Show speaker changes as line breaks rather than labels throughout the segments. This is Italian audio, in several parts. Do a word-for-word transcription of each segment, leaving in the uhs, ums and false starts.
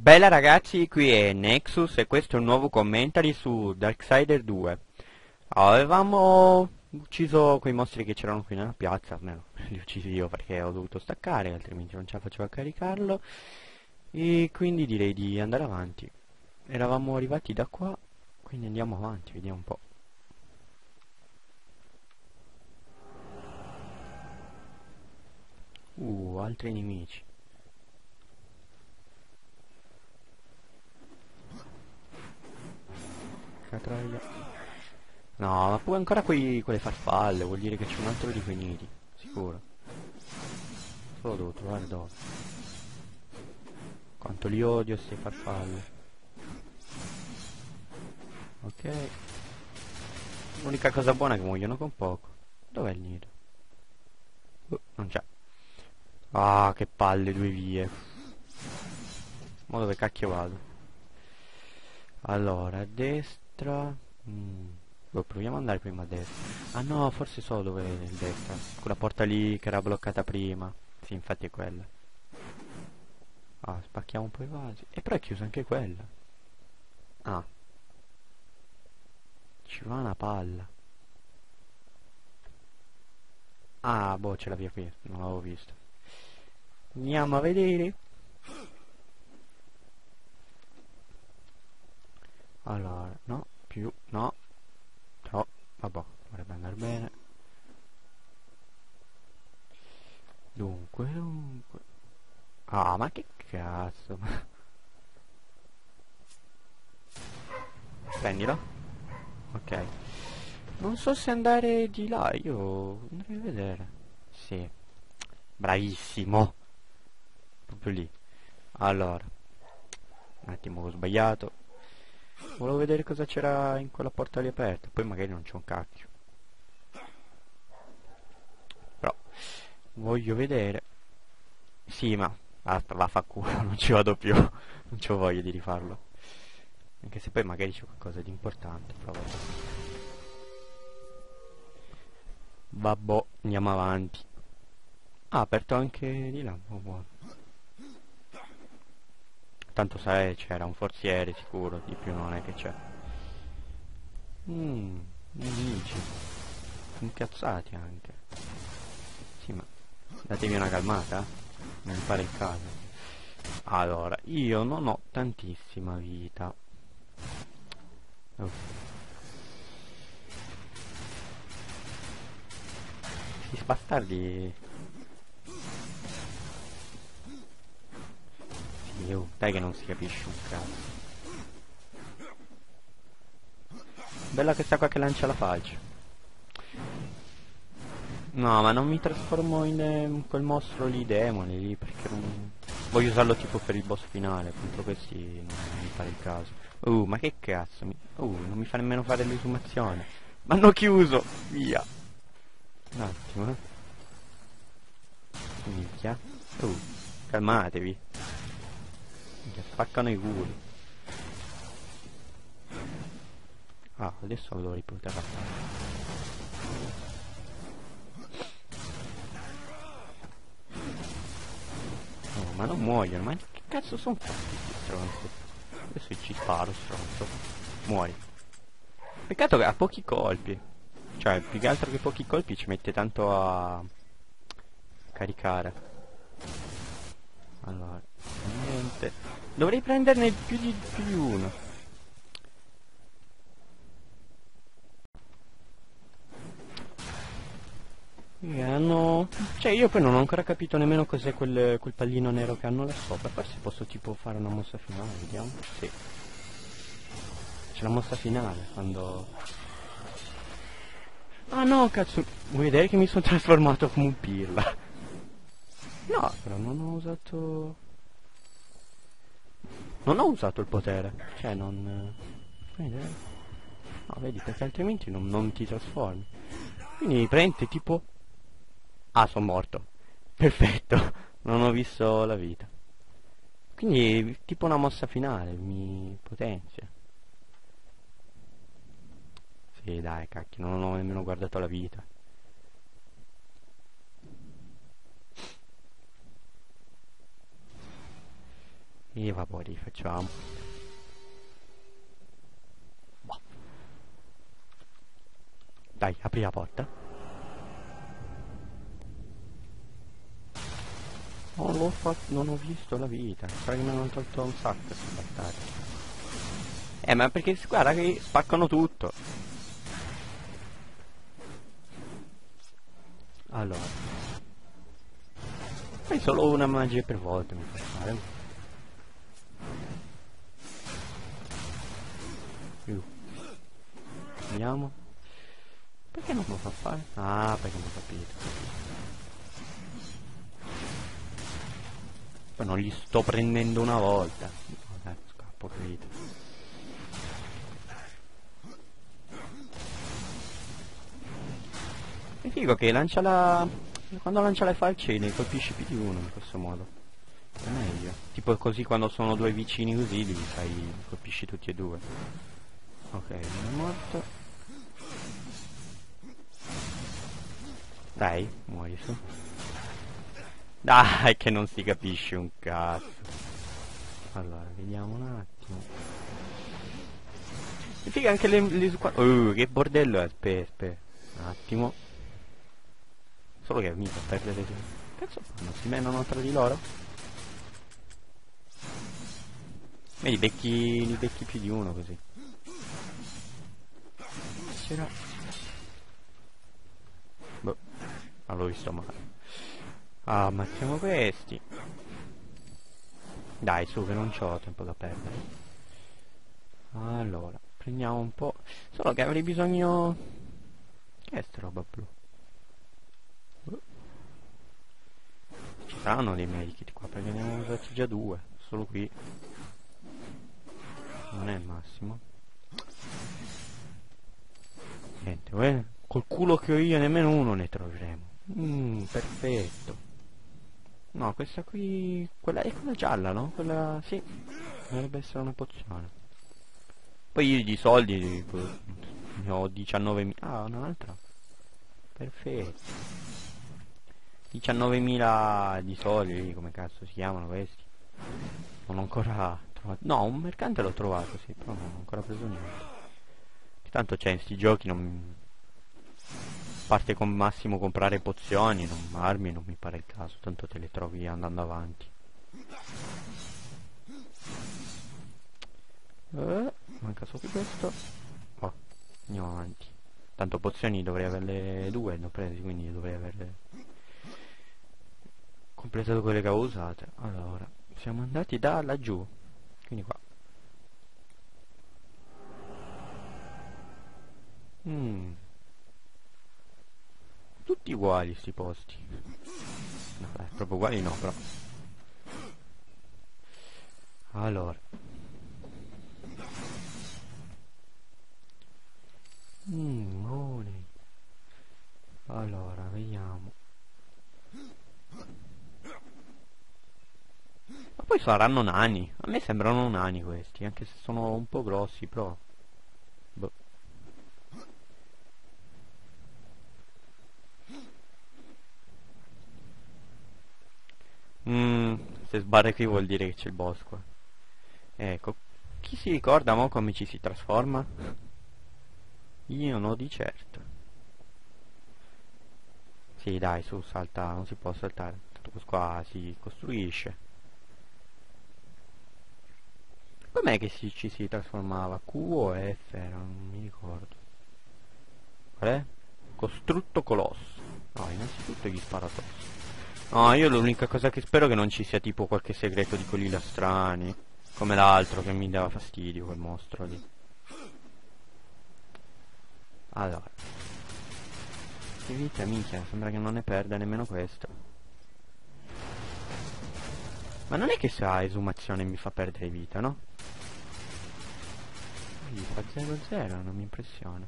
Bella ragazzi, qui è Nexus e questo è un nuovo commentary su Darksider due. Avevamo ucciso quei mostri che c'erano qui nella piazza, almeno li ho uccisi io perché ho dovuto staccare, altrimenti non ce la facevo a caricarlo. E quindi direi di andare avanti. Eravamo arrivati da qua, quindi andiamo avanti, vediamo un po'. Uh, altri nemici. Catraglia. No, ma pure ancora quei, quelle farfalle, vuol dire che c'è un altro di quei nidi, sicuro. Solo devo trovare dove. Quanto li odio queste farfalle. Ok. L'unica cosa buona è che muoiono con poco. Dov'è il nido? Uh, non c'è. Ah, che palle, due vie. Ma dove cacchio vado? Allora, a destra. Mm. Boh, proviamo ad andare prima a destra. Ah no, forse so dove è il destra. Quella porta lì che era bloccata prima. Sì, infatti è quella. Ah, spacchiamo un po' i vasi. E però è chiusa anche quella. Ah. Ci va una palla. Ah, boh, ce l'aveva qui. Non l'avevo visto. Andiamo a vedere. Allora, no, più, no. No, vabbè, dovrebbe andare bene. Dunque, dunque. Ah, ma che cazzo. Prendilo. Ok. Non so se andare di là, io andrei a vedere. Sì. Bravissimo. Proprio lì. Allora. Un attimo, ho sbagliato. Volevo vedere cosa c'era in quella porta lì aperta. Poi magari non c'è un cacchio. Però voglio vedere. Sì, ma basta, vaffanculo, non ci vado più. Non c'ho voglia di rifarlo. Anche se poi magari c'è qualcosa di importante. Però vabbè. Vabbè, andiamo avanti. Ah, aperto anche di là. Oh, buono. Tanto sai, c'era un forziere sicuro, di più non è che c'è. Mmm, nemici. Incazzati anche. Sì, ma datevi una calmata. Non mi pare il caso. Allora, io non ho tantissima vita. Uff. Questi bastardi. Sì, oh, dai che non si capisce un cazzo. Bella questa qua che lancia la falce. No, ma non mi trasformo in eh, quel mostro lì, demone lì, perché non... Voglio usarlo tipo per il boss finale, contro questi non mi pare il caso. Uh, ma che cazzo, mi... uh, non mi fa nemmeno fare l'esumazione. Ma hanno chiuso, via. Un attimo, eh. Minchia. Uh, calmatevi. Minchia, spaccano i culi. Ah, adesso lo devo riportare a fare. Oh, ma non muoiono, ma che cazzo sono fatti questi stronzi? Adesso ci sparo, stronzo. Muori. Peccato che ha pochi colpi. Cioè, più che altro che pochi colpi ci mette tanto a caricare. Allora, niente. Dovrei prenderne più di, più di uno. E hanno... Cioè, io poi non ho ancora capito nemmeno cos'è quel, quel pallino nero che hanno là sopra. Forse posso tipo fare una mossa finale, vediamo. Sì. C'è la mossa finale, quando... Ah no, cazzo, vuoi vedere che mi sono trasformato come un pirla? No, però non ho usato... Non ho usato il potere, cioè non... Vuoi vedere? No, vedi, perché altrimenti non, non ti trasformi. Quindi prende tipo... Ah, sono morto. Perfetto, non ho visto la vita. Quindi tipo una mossa finale, mi potenzia. Sì, dai, cacchio, non ho nemmeno guardato la vita. E vabbè, rifacciamo. Boh. Dai, apri la porta. Non l'ho fatto, non ho visto la vita. Sarà che mi hanno tolto un sacco questi bastardi. Eh, ma perché guarda che spaccano tutto. Allora. Poi solo una magia per volta mi fa fare. Uh. Vediamo. Perché non lo fa fare? Ah, perché non ho capito. Poi non li sto prendendo una volta. Vabbè, scappo, capito. È figo che lancia la... quando lancia le falcine colpisci più di uno in questo modo. È meglio. Tipo così quando sono due vicini così li fai, colpisci tutti e due. Ok, uno è morto. Dai, muori su. Dai, che non si capisce un cazzo. Allora, vediamo un attimo. E figa anche le, le squadre. Uh, che bordello è. Aspetta, aspetta. Un attimo. Solo che mi fa perdere. Cazzo fanno? Si menano tra di loro? E li becchi, li becchi più di uno così. C'era. Boh. Ah, l'ho visto male. Ah, ammazziamo questi. Dai, su, che non c'ho tempo da perdere. Allora, prendiamo un po'. Solo che avrei bisogno. Che è sta roba blu? Uh. Ci saranno dei medikit qua, perché ne abbiamo usati già due. Solo qui. Non è il massimo. Niente, eh? Col culo che ho io nemmeno uno ne troveremo. Mmm, perfetto. No, questa qui... quella è quella gialla, no? Quella... sì. Dovrebbe essere una pozione. Poi io di soldi... ne ho diciannovemila... ah, un'altra. Perfetto. diciannovemila di soldi, come cazzo si chiamano questi? Non ho ancora trovato... no, un mercante l'ho trovato, sì, però non ho ancora preso niente. Tanto c'è in sti giochi, non... a parte con massimo comprare pozioni, non, armi non mi pare il caso, tanto te le trovi andando avanti. Eh, manca solo questo. Oh, andiamo avanti. Tanto pozioni dovrei averle due, ne ho presi, quindi dovrei averle completato quelle che ho usate. Allora, siamo andati da laggiù, quindi qua. Mm. Tutti uguali sti posti. No, dai, proprio uguali no, però. Allora. Mm, money. Allora, vediamo. Ma poi saranno nani. A me sembrano nani questi, anche se sono un po' grossi, però. Boh. Mm, se sbarre qui vuol dire che c'è il boss qua. Ecco. Chi si ricorda mo come ci si trasforma? Io no di certo. Sì, dai, su, salta, non si può saltare. Tanto questo qua si costruisce. Com'è che si, ci si trasformava? Q o F? Era, non mi ricordo. Qual è? Costrutto colosso. No, innanzitutto gli sparo addosso. No, io l'unica cosa che spero è che non ci sia tipo qualche segreto di quelli là strani. Come l'altro che mi dava fastidio, quel mostro lì. Allora. Che vita, minchia, sembra che non ne perda nemmeno questo. Ma non è che se ha esumazione mi fa perdere vita, no? Sì, fa zero zero, non mi impressiona.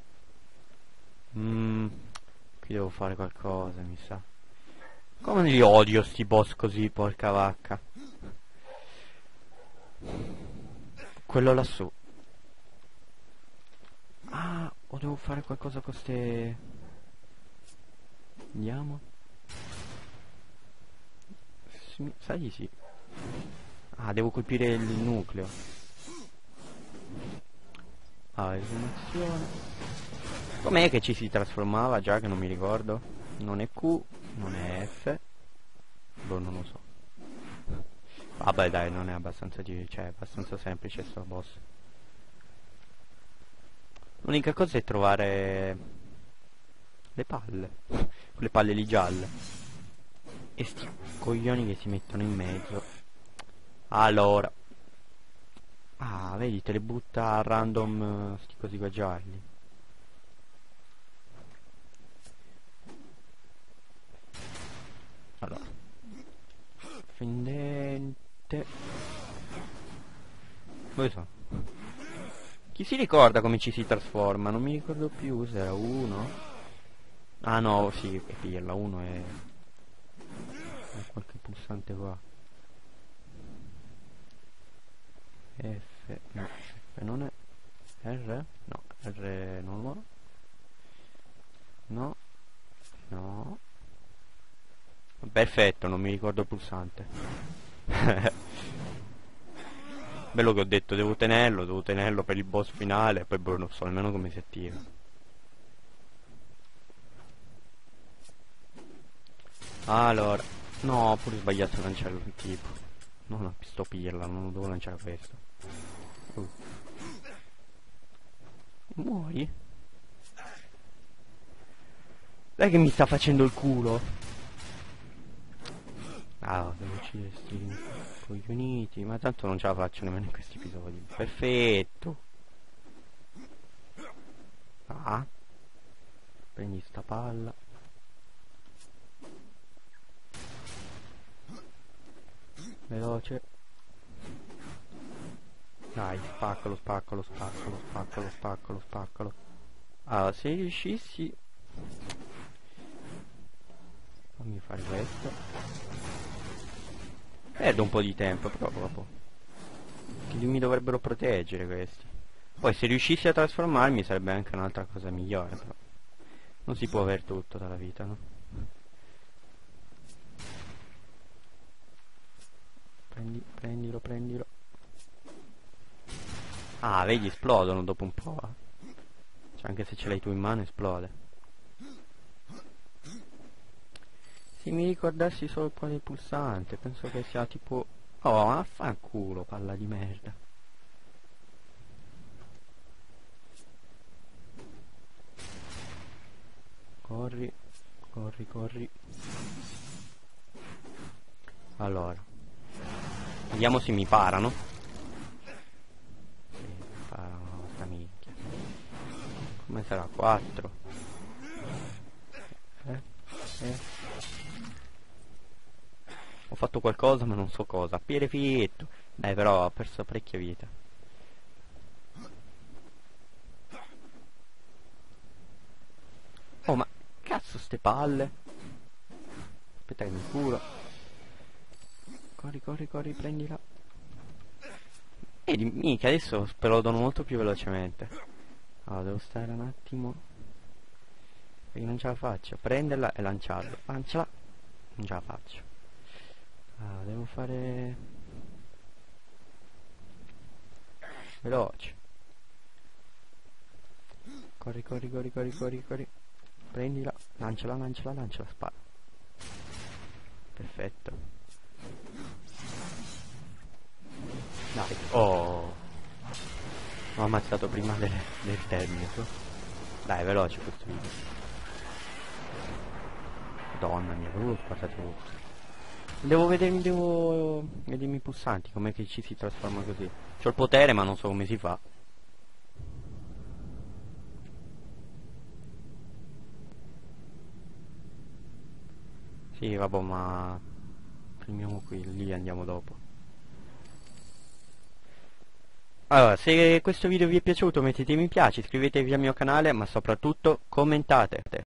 Mmm, qui devo fare qualcosa, mi sa. Come li odio sti boss così, porca vacca. Quello lassù. Ah, o devo fare qualcosa con ste... Andiamo. Sa di sì. Ah, devo colpire il nucleo. Ah, esumuazione. Com'è che ci si trasformava già, che non mi ricordo? Non è Q, non è F. Boh, non lo so. Vabbè dai, non è abbastanza di... cioè è abbastanza semplice sto boss. L'unica cosa è trovare le palle. Quelle palle lì gialle. E sti coglioni che si mettono in mezzo. Allora. Ah, vedi, te le butta a random sti cosi qua gialli. Allora. Fendente. Dove sono? Chi si ricorda come ci si trasforma? Non mi ricordo più se era uno. Ah no, sì, è pirla, uno è... è qualche pulsante qua. F, no, F non è... R? No, R non lo... No. No. Perfetto, non mi ricordo il pulsante. Bello che ho detto, devo tenerlo, devo tenerlo per il boss finale, poi boh, non so nemmeno come si attiva. Allora, no, ho pure sbagliato a lanciare il tipo. No, no, sto pirla, non devo lanciare questo. Uh. Muori? Dai che mi sta facendo il culo. Ah, devo uccidere sti coglioniti, ma tanto non ce la faccio nemmeno in questi episodi. Perfetto. Ah. Prendi sta palla. Veloce. Dai, spaccalo, spaccalo, spaccalo, spaccalo, spaccalo, spaccalo. Allora, se riuscissi... fammi fare questo. Perdo un po' di tempo, però proprio. Che mi dovrebbero proteggere questi. Poi se riuscissi a trasformarmi sarebbe anche un'altra cosa migliore, però. Non si può avere tutto dalla vita, no? Prendi, prendilo, prendilo. Ah, vedi, esplodono dopo un po'. Cioè, anche se ce l'hai tu in mano, esplode. Se mi ricordassi solo quale pulsante, penso che sia tipo... oh, ma affanculo, palla di merda. Corri, corri, corri. Allora. Vediamo se mi parano. Sì, mi parano, sta minchia. Come sarà? quattro. Eh? Eh? Ho fatto qualcosa ma non so cosa. Piede fitto. Dai, però ho perso parecchia vita. Oh, ma cazzo ste palle. Aspetta che mi curo. Corri, corri, corri, prendila. E di mica adesso esplodono molto più velocemente. Allora, devo stare un attimo. Perché non ce la faccio. Prenderla e lanciarla. Lanciala. Non ce la faccio. Ah, devo fare veloce. Corri, corri, corri, corri, corri, corri. Prendila, lanciala, lanciala, lanciala, spara. Perfetto. Dai, oh. Ho ammazzato prima del, del termine. Dai, veloce questo video. Madonna mia, avevo sparato tutto. Devo vedermi, devo vedermi i pulsanti, com'è che ci si trasforma così. C'ho il potere ma non so come si fa. Sì, vabbè, ma fermiamo qui, lì andiamo dopo. Allora, se questo video vi è piaciuto mettete mi piace, iscrivetevi al mio canale, ma soprattutto commentate.